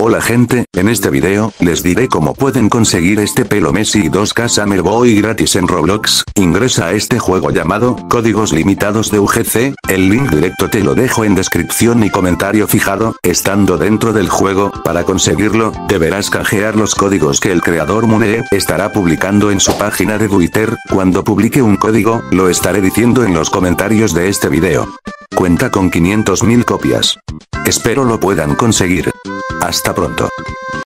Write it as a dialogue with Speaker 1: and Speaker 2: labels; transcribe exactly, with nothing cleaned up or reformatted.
Speaker 1: Hola gente, en este video, les diré cómo pueden conseguir este pelo Messi y dos K Summer Boy gratis en Roblox. Ingresa a este juego llamado Códigos Limitados de U G C, el link directo te lo dejo en descripción y comentario fijado. Estando dentro del juego, para conseguirlo, deberás canjear los códigos que el creador Mune estará publicando en su página de Twitter. Cuando publique un código, lo estaré diciendo en los comentarios de este video. Cuenta con quinientos mil copias. Espero lo puedan conseguir. Hasta pronto.